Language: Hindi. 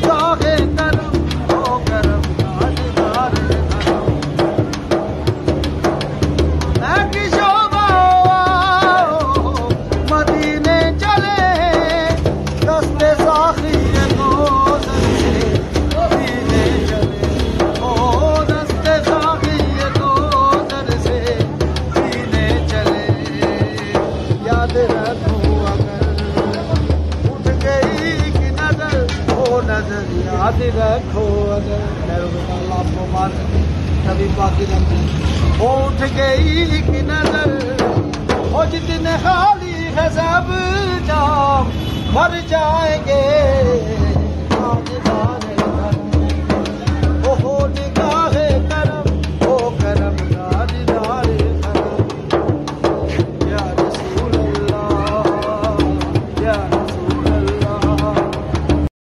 सागे करम ओ करम ताजदार करम मैं की शोभा मदीने चले दस्ते साखी गोदर से मदीने चले ओ दस्ते साखी गोदर से मदीने चले याद रखो अगर उठ गई कि नजर ओ नजर याद रखो अगर आपको बात कभी बाकी लगी वो उठ गई कि नजर वो जितने खाली है सब जाम भर जाएंगे